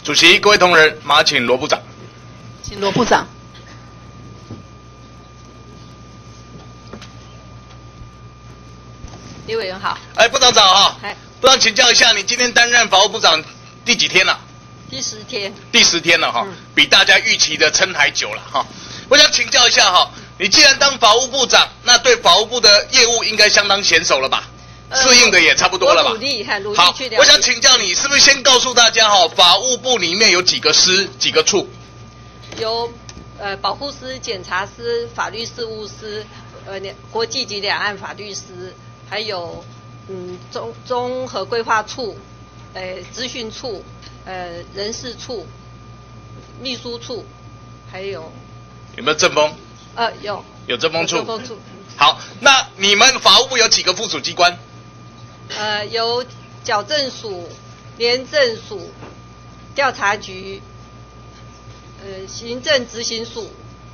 主席，各位同仁，麻请罗部长。 请罗部长。李委员好。 部长早哈。部长请教一下，你今天担任法务部长第几天了？ 第10天。 第10天了哈，比大家预期的撑还久了哈。我想请教一下哈，你既然当法务部长，那对法务部的业务应该相当娴熟了吧？适应的也差不多了吧？ 我努力去了解。 我想请教你，是不是先告诉大家哈，法务部里面有几个司、几个处？ 有保护司、检察司、法律事务司、国际及两岸法律司，还有综合规划处、资讯处、人事处、秘书处，还有没有政风？有政风处。好，那你们法务部有几个附属机关？ 有矫正署、廉政署、调查局、行政执行署，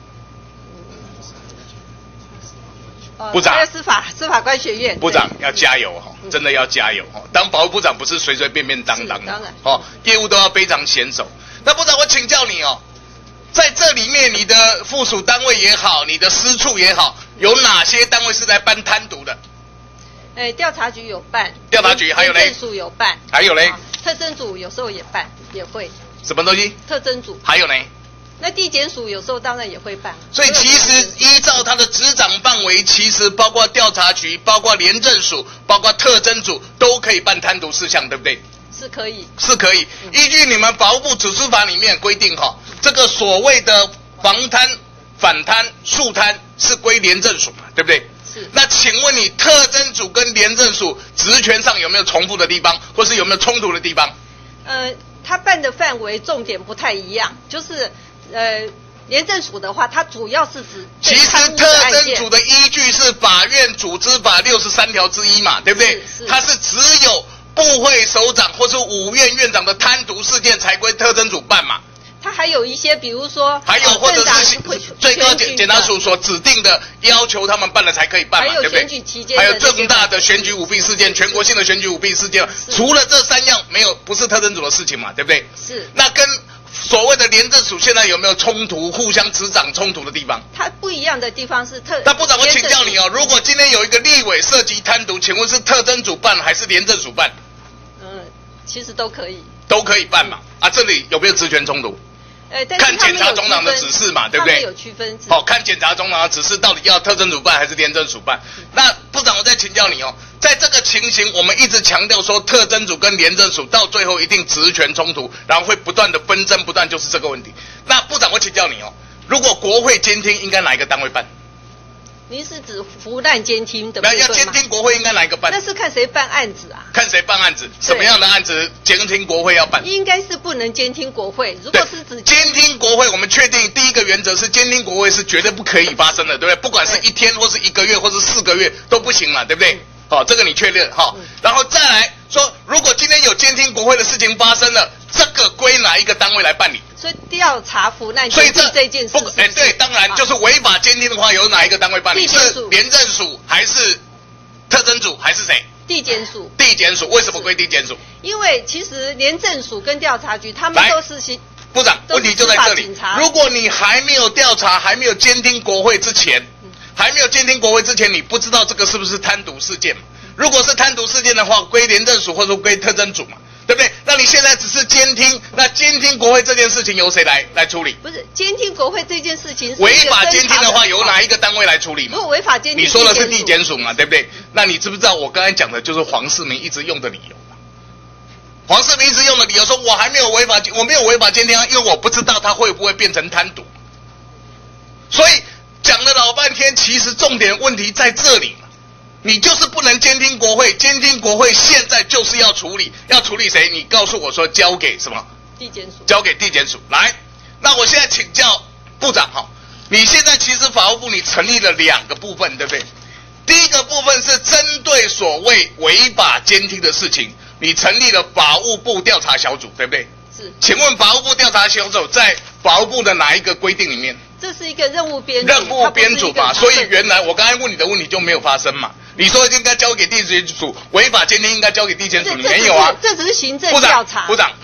部长， 还有司法官学院。 部长要加油哈，真的要加油哈！当法务部长不是随随便便当的， 当然哦，业务都要非常娴熟。那部长，我请教你哦，在这里面你的附属单位也好，你的司处也好，有哪些单位是在办贪渎的？ 调查局有办， 调查局还有嘞， 廉政署有办， 还有嘞， 特侦组有时候也办，也会。 什么东西？ 特侦组。 还有呢？ 那地检署有时候当然也会办。 所以其实依照它的执掌范围，其实包括调查局、包括廉政署、包括特侦组都可以办贪渎事项，对不对？ 是可以。 是可以。依据你们法务部处置法里面规定哈，这个所谓的防贪、反贪、肃贪是归廉政署嘛，对不对？ 是。 那请问你特侦组跟廉政署职权上有没有重复的地方，或是有没有冲突的地方？ 他办的范围重点不太一样，就是廉政署的话，它主要是指其实特侦组的依据是法院组织法63条之一嘛，对不对？它是只有部会首长或是五院院长的贪渎事件才归特侦组办嘛。 它还有一些，比如说， 还有或者是最高检察署所指定的要求他们办了才可以办嘛，对不对？ 还有选举期间， 还有重大的选举舞弊事件、全国性的选举舞弊事件，除了这3样，没有不是特侦组的事情嘛，对不对？ 是。 那跟所谓的廉政署现在有没有冲突、互相执掌冲突的地方？ 它不一样的地方是那部长，我请教你哦，如果今天有一个立委涉及贪渎，请问是特侦组办还是廉政署办？ 其实都可以。 都可以办嘛？这里有没有职权冲突？看检察总长的指示嘛，对不对？ 有区分。 看检察总长的指示，到底要特侦组办还是廉政署办？那部长，我再请教你哦，在这个情形，我们一直强调说，特侦组跟廉政署到最后一定职权冲突，然后会不断的纷争，不断就是这个问题。那部长，我请教你哦，如果国会监听，应该哪一个单位办？ 您是指服难监听的部分吗？ 要监听国会应该哪一个办？ 那是看谁办案子啊？ 看谁办案子，什么样的案子监听国会要办？ 应该是不能监听国会。如果是指监听国会，我们确定第一个原则是监听国会是绝对不可以发生的，对不对？不管是1天或是1个月或是4个月都不行嘛，对不对？这个你确认哈。然后再来说，如果今天有监听国会的事情发生了，这个归哪一个单位来办理？ 所以调查服难监听这件事， 对，当然就是违法监听的话，由哪一个单位办理？是廉政署还是特侦组还是谁？ 地检署。 地检署为什么归地检署？ 因为其实廉政署跟调查局他们都是部长，问题就在这里。如果你还没有调查，还没有监听国会之前，你不知道这个是不是贪渎事件嘛？如果是贪渎事件的话，归廉政署或者归特侦组嘛，对不对？那你现在只是监听，那监听国会这件事情由谁来处理？ 不是监听国会这件事情， 违法监听的话，由哪一个单位来处理嘛？ 如果违法监听， 你说的是地检署嘛，对不对？那你知不知道我刚才讲的就是黄世明一直用的理由？黄世明一直用的理由说，我没有违法监听啊，因为我不知道他会不会变成贪渎。所以讲了老半天，其实重点问题在这里。你就是不能监听国会，监听国会现在就是要处理谁？你告诉我说交给什么？ 地检署。 交给地检署。来，那我现在请教部长哈，你现在其实法务部你成立了2个部分，对不对？第一个部分是针对所谓违法监听的事情，你成立了法务部调查小组，对不对？ 是。 请问法务部调查小组在法务部的哪一个规定里面？ 这是一个任务编组嘛，所以原来我刚才问你的问题就没有发生嘛。你说应该交给地检署，违法监听应该交给地检署，你没有啊？ 这只是行政调查。 部长来，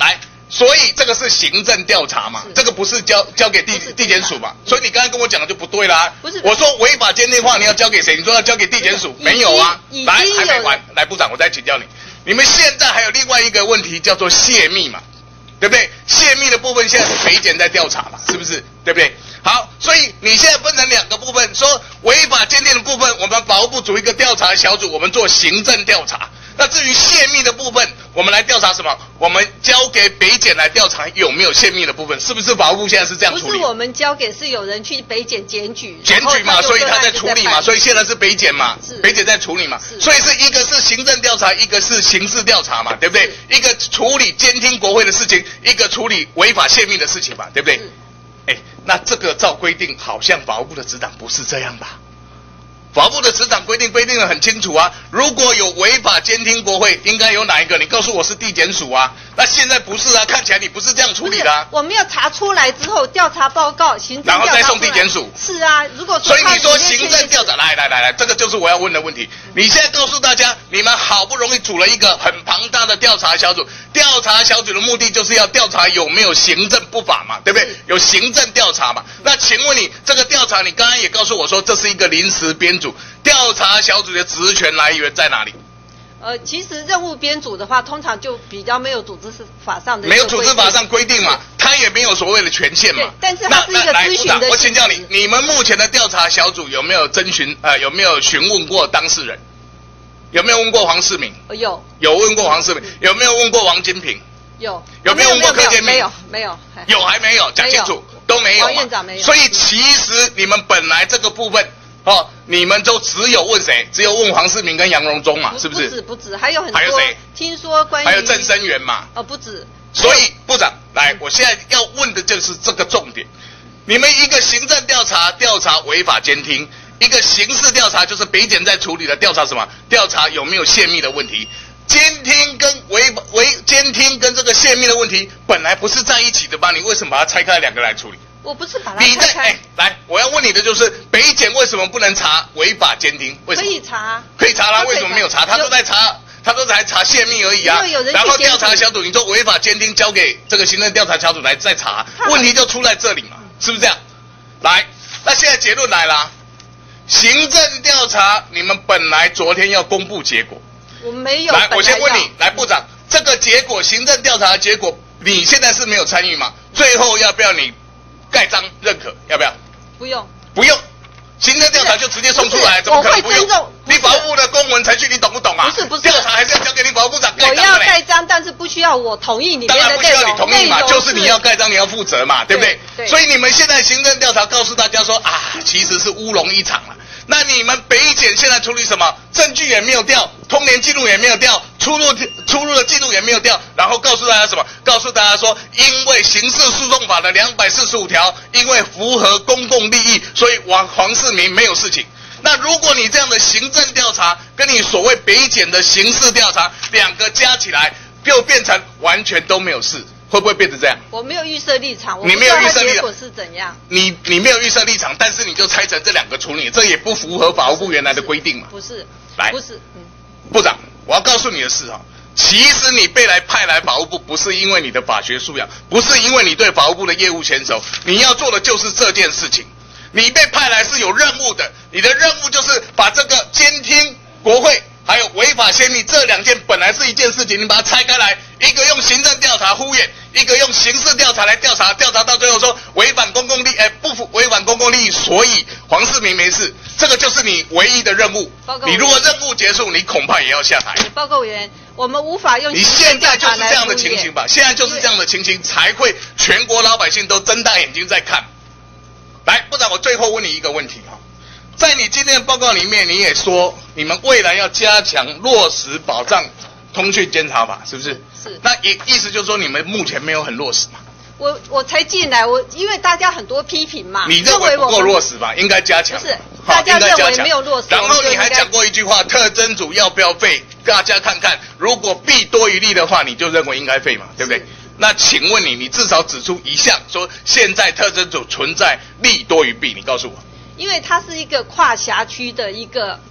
所以这个是行政调查嘛，这个不是交给地检署嘛，所以你刚才跟我讲的就不对啦。 不是， 我说违法监听话你要交给谁？你说要交给地检署，没有啊。来，还没完，来部长，我再请教你，你们现在还有另外一个问题叫做泄密嘛，对不对？泄密的部分现在是北检在调查嘛，是不是？对不对？好，所以你现在分成两个部分，说违法监听的部分，我们法务部组一个调查小组，我们做行政调查。那至于泄密的部分，我们来调查什么？我们交给北检来调查有没有泄密的部分，是不是法务部现在是这样处理？ 不是我们交给，是有人去北检检举嘛，所以他在处理嘛，所以现在是北检嘛，北检在处理嘛，所以是一个是行政调查，一个是刑事调查嘛，对不对？一个处理监听国会的事情，一个处理违法泄密的事情嘛，对不对？那这个照规定，好像法务部的指导不是这样吧？法务部的指导规定得很清楚啊，如果有违法监听国会，应该有哪一个？你告诉我是地检署啊。那现在不是啊，看起来你不是这样处理的啊。 我们要查出来之后，调查报告、行政然后再送地检署。 是啊，如果所以你说行政调查，来，这个就是我要问的问题。你现在告诉大家，你们好不容易组了一个很庞大的调查小组，调查小组的目的就是要调查有没有行政不法嘛，对不对？有行政调查嘛。那请问你这个调查，你刚刚也告诉我说这是一个临时编组，调查小组的职权来源在哪里？ 其实任务编组的话，通常就比较没有组织法上的没有组织法上规定嘛，他也没有所谓的权限嘛。 但是它是一个咨询的。 我请教你，你们目前的调查小组有没有有没有询问过当事人？有没有问过黄世明？有问过黄世明，有没有问过王金平？ 有没有问过柯建铭？ 没有。 有还没有？讲清楚，都没有。 王院长没有。 所以其实你们本来这个部分。你们都只有问谁？只有问黄世明跟杨荣忠嘛，是不是？ 不止，还有很多。 还有谁？ 听说关于还有郑生源嘛？ 不止。 所以部长，来，我现在要问的就是这个重点。你们一个行政调查违法监听，一个刑事调查就是北检在处理的调查什么？调查有没有泄密的问题？监听跟监听跟这个泄密的问题本来不是在一起的吧？你为什么把它拆开两个来处理？ 我不是把它拆开。 来，我要问你的就是北检为什么不能查违法监听？为什么？可以查啦，为什么没有查？他都在查泄密而已啊。然后调查小组，你说违法监听交给这个行政调查小组来再查，问题就出在这里嘛，是不是这样？来，那现在结论来了，行政调查你们本来昨天要公布结果， 我没有。 来，我先问你，来部长，这个结果行政调查的结果，你现在是没有参与吗？最后要不要你盖章认可？要不要？ 不用。 行政调查就直接送出来，怎么可能不用？你法务部的公文程序你懂不懂啊？ 不是。 调查还是要交给你法务部长盖章的。 我要盖章，但是不需要我同意里面的内容。 当然不需要你同意嘛，就是你要盖章，你要负责嘛，对不对？所以你们现在行政调查告诉大家说其实是乌龙一场了。那你们北检现在处理什么？证据也没有调，通联记录也没有调，出入的记录也没有调，然后告诉大家什么？告诉大家说，因为刑事诉讼法的245条，因为符合公共利益，所以黄世明没有事情。那如果你这样的行政调查跟你所谓北检的刑事调查两个加起来，就变成完全都没有事。会不会变成这样？ 我没有预设立场， 你没有预设立场， 结果是怎样？ 你没有预设立场，但是你就拆成这两个处理，这也不符合法务部原来的规定嘛？ 不是， 来， 不是， 部长，我要告诉你的是其实你派来法务部，不是因为你的法学素养，不是因为你对法务部的业务娴熟，你要做的就是这件事情。你被派来是有任务的，你的任务就是把这个监听国会还有违法泄密这两件本来是一件事情，你把它拆开来，一个用行政调查敷衍，一个用刑事调查来调查到最后说违反公共利不违反公共利益，所以黄世明没事，这个就是你唯一的任务。你如果任务结束，你恐怕也要下台。 报告委员，我们无法用你现在就是这样的情形吧？现在就是这样的情形，才会全国老百姓都睁大眼睛在看。来，部长，我最后问你一个问题在你今天的报告里面，你也说你们未来要加强落实保障通讯监察法，是不是？ 是。 那意思就是说你们目前没有很落实嘛？ 我才进来，因为大家很多批评嘛。 你认为不够落实吧？应该加强。 不是，大家认为没有落实。 然后你还讲过一句话，特侦组要不要废？大家看看，如果弊多于利的话，你就认为应该废嘛，对不对？那请问你至少指出一项，说现在特侦组存在利多于弊，你告诉我。 因为它是一个跨辖区的一个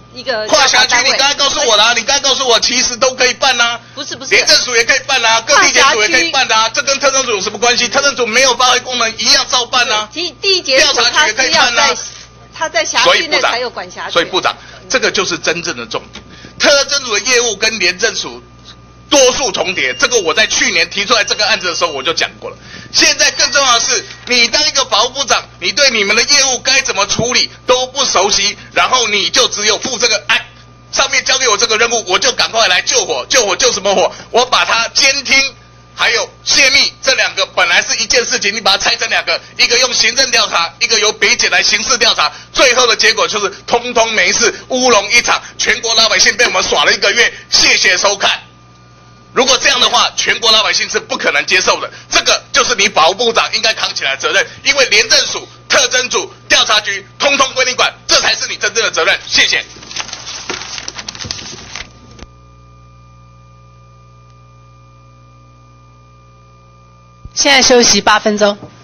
一个跨辖区， 单位你刚才告诉我啦，你刚才告诉我其实都可以办啦。 不是， 廉政署也可以办啦，各地检署也可以办啦，这跟特侦组有什么关系？特侦组没有发挥功能，一样照办啦。 第一检署他是要在辖区内才有管辖权。 所以部长，这个就是真正的重点。特侦组的业务跟廉政署多数重叠，这个我在去年提出来这个案子的时候我就讲过了。现在更重要的是，你当一个法务部长，你对你们的业务该怎么处理都不熟悉，然后你就只有负这个上面交给我这个任务，我就赶快来救火。救火救什么火？我把它监听还有泄密这两个本来是一件事情，你把它拆成两个，一个用行政调查，一个由北检来刑事调查，最后的结果就是通通没事，乌龙一场，全国老百姓被我们耍了1个月。谢谢收看。如果这样的话，全国老百姓是不可能接受的。这个就是你法务部长应该扛起来的责任，因为廉政署、特侦组、调查局通通归你管，这才是你真正的责任。谢谢。 现在休息8分钟。